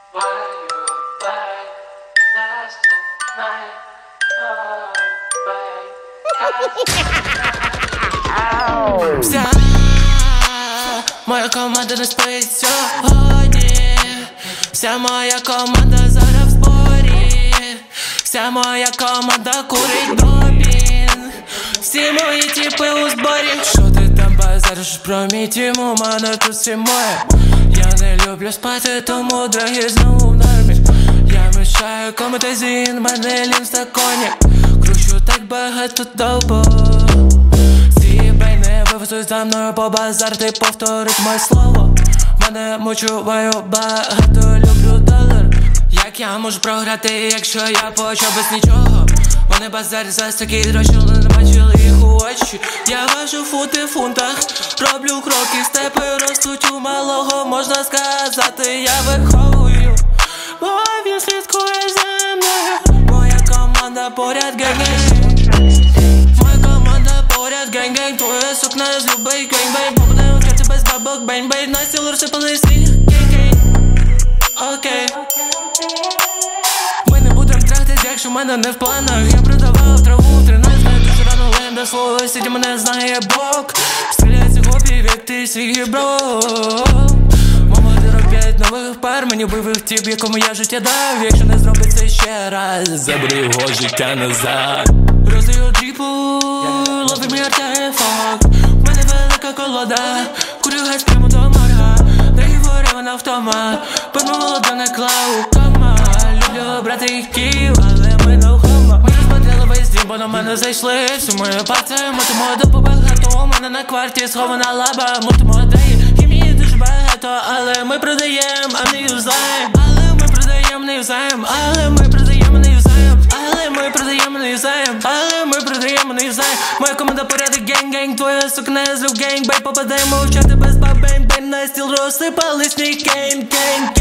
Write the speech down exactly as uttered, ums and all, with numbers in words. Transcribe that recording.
Вся моя команда не спить сьогодні. Вся моя команда зараз в зборі. Вся моя команда курить допінг. Всі мої тіпи у зборі. Що ти там базариш про мій тім? У мене тут всі моє. Я не люблю спати, тому дорогі знову в нормі. Я мішаю кометазін, мене лін в стаконі. Кручу так багато довбо. Сібей не вивезуть за мною по базар, ти повторить моє слово. Мене мучуваю багато, люблю долар. Як я можу програти, якщо я почав без нічого? Вони базар за такі гроші, але не бачили їх у очі. Я важу фути в фунтах, роблю кроки, степи ростуть у малого. Можна сказати, я виховую, бо він слідкує за мною. Моя команда поряд, гень-гень. Моя команда поряд, гень-гень. Твоя сукна з любий гень-бей. Попадаю в хаті без бабок, бень-бей. На стіл розсипали свій гень-гень. Окей. Ми не будем трахтись, якщо в мене не в планах. Я продавав траву в тринадцять, знаю дуже рано ленда. Слово сіті мене знає Бог. Стріляється хлопів, як ти свій бро. Мама дорог п'ять нових пар. Мені вбив тіп, якому я життя дав. Якщо не зробить це ще раз, забери його життя назад. Роздаю дріпу, лови мій артефакт. В мене велика колода, курю газ прямо до морга. Договори вона втома, певно молода не клав. Кома, люблю брати їх кіл, але ми не вхома. Ми розподіли весь дім, бо на мене зайшли. Всю мою партію, мутимо до побагато. У мене на кварті схована лаба, мутимо ідеї. Хімії дуже багато, але ми продаєм, а не юзаєм. Але ми продаєм, не юзаєм. Але ми продаєм, не юзаєм. Але ми продаєм, не юзаєм. Але ми продаєм, не юзаєм. Моя команда порядок, гень-гень. Твоя сукна з люк, гень-бей. Попадаємо в чати без бабень-бень. На стіл розсипались мій кейн-кейн.